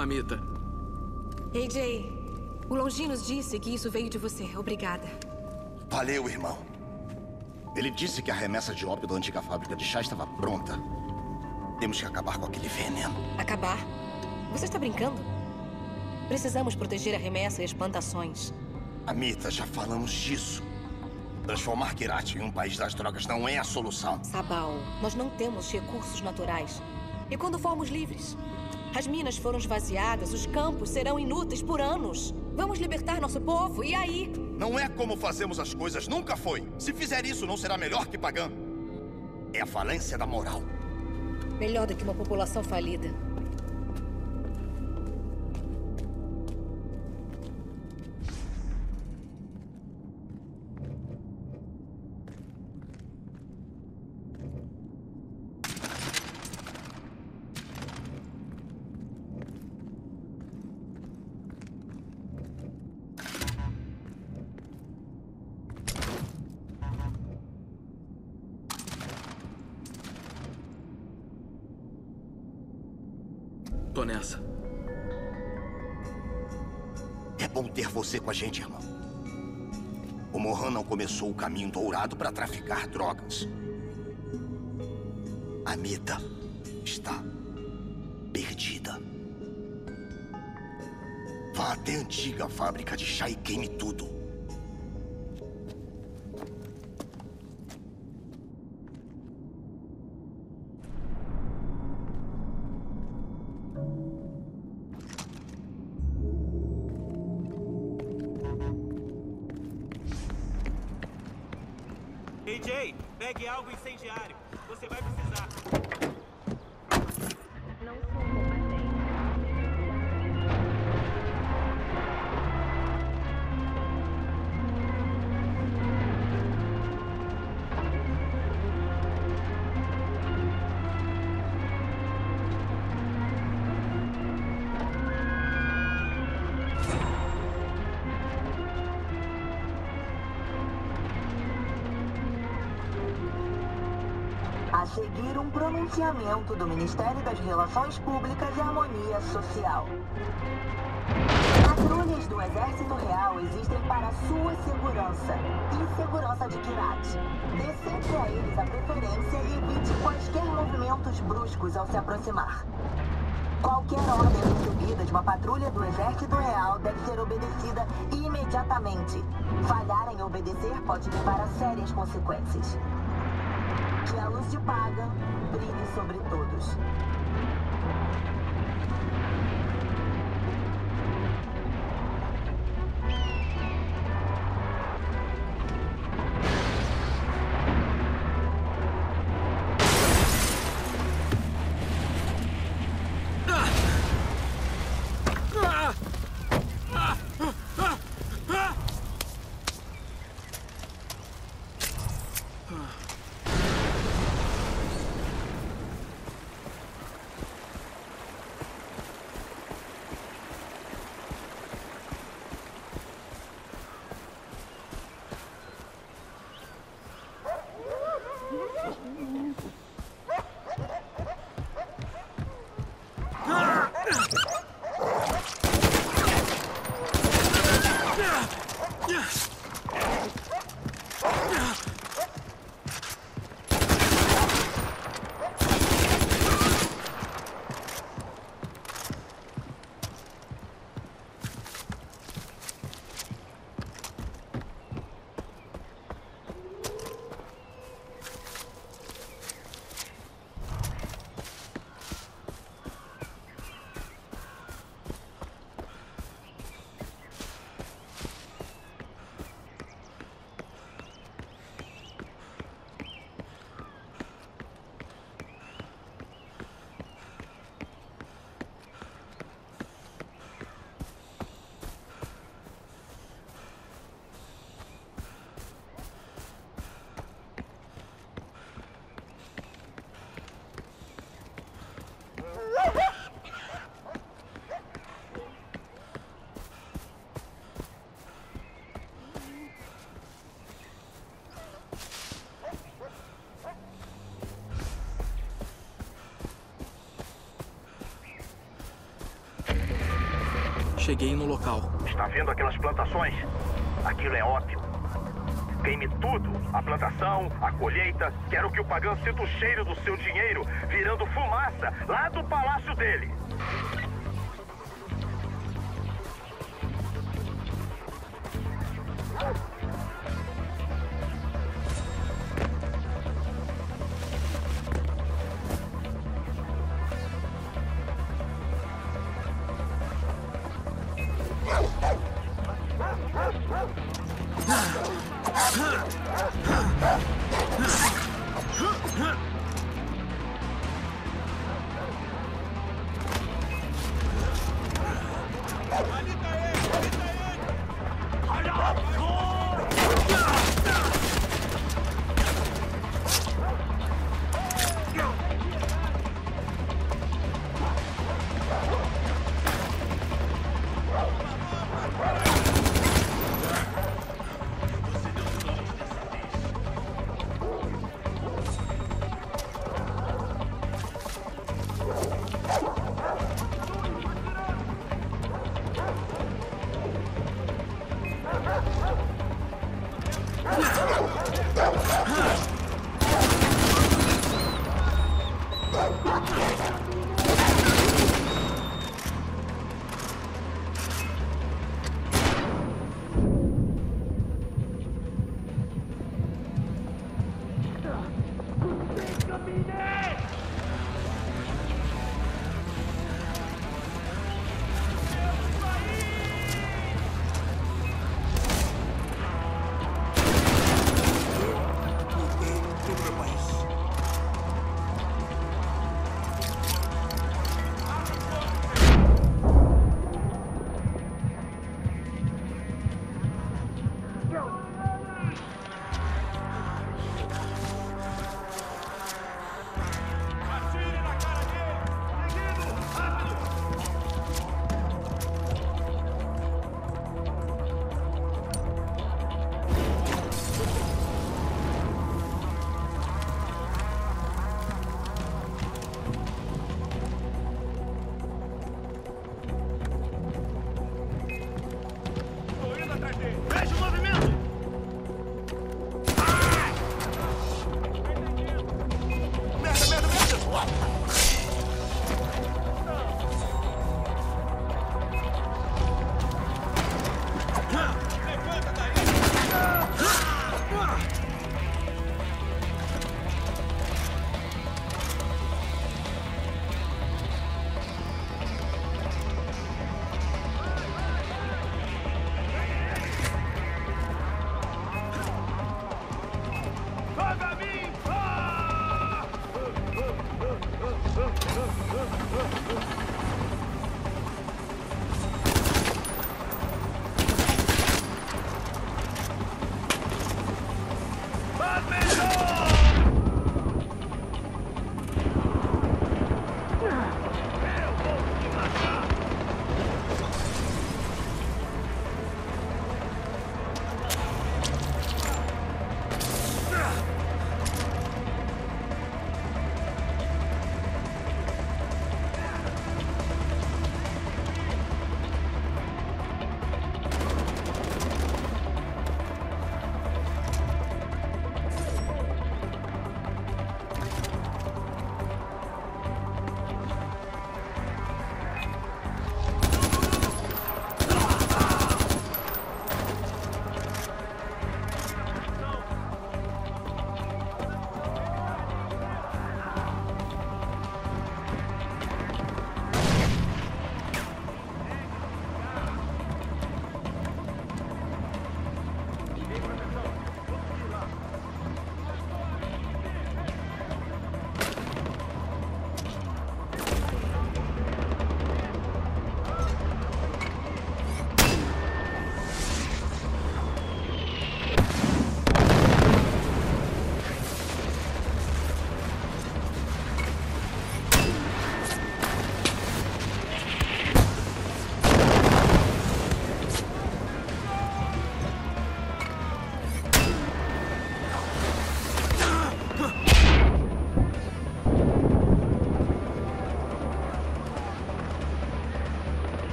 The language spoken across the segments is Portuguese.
Amita. AJ, o Longinos disse que isso veio de você. Obrigada. Valeu, irmão. Ele disse que a remessa de ópio da antiga fábrica de chá estava pronta. Temos que acabar com aquele veneno. Acabar? Você está brincando? Precisamos proteger a remessa e as plantações. Amita, já falamos disso. Transformar Kyrat em um país das drogas não é a solução. Sabal, nós não temos recursos naturais. E quando formos livres? As minas foram esvaziadas, os campos serão inúteis por anos. Vamos libertar nosso povo, e aí? Não é como fazemos as coisas, nunca foi. Se fizer isso, não será melhor que Pagan. É a falência da moral. Melhor do que uma população falida. Tô nessa. É bom ter você com a gente, irmão. O Mohan não começou o caminho dourado para traficar drogas. Amita está perdida. Vá até a antiga fábrica de chá e queime tudo. AJ, pegue algo incendiário. Você vai precisar. Não sou combatente. A seguir, um pronunciamento do Ministério das Relações Públicas e Harmonia Social. Patrulhas do Exército Real existem para sua segurança e segurança de Kyrat. Dê sempre a eles a preferência e evite quaisquer movimentos bruscos ao se aproximar. Qualquer ordem recebida de uma patrulha do Exército Real deve ser obedecida imediatamente. Falhar em obedecer pode levar a sérias consequências. Que a luz de Pagan brilhe sobre todos. Cheguei no local. Está vendo aquelas plantações? Aquilo é ópio. Queime tudo. A plantação, a colheita. Quero que o Pagan sinta o cheiro do seu dinheiro virando fumaça lá do palácio dele.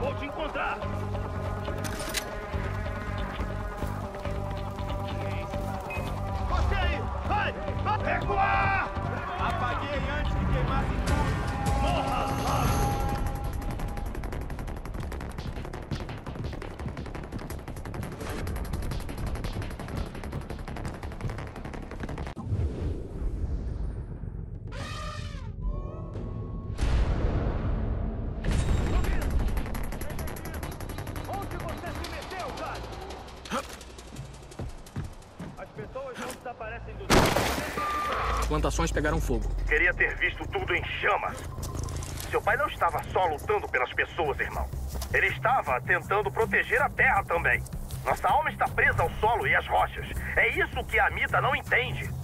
Vou te encontrar! Você aí! Vai! Vai! Recuar! Apaguei antes que queimasse tudo! Morra logo! Onde você se meteu, cara? As pessoas não desaparecem do... Plantações pegaram fogo. Queria ter visto tudo em chamas. Seu pai não estava só lutando pelas pessoas, irmão. Ele estava tentando proteger a terra também. Nossa alma está presa ao solo e às rochas. É isso que a Amita não entende.